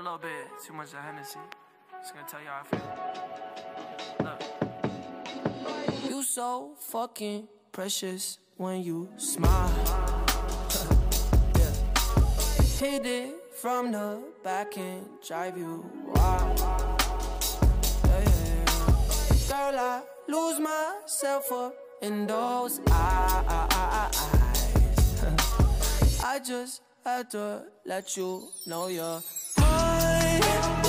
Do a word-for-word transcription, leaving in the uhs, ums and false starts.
a little bit too much of Hennessy. Just gonna tell you how I feel. Look. You so fucking precious when you smile. Yeah. Hit it from the back and drive you wild. Yeah, yeah, yeah. Girl, I lose myself up in those eyes. I just had to let you know you're mine.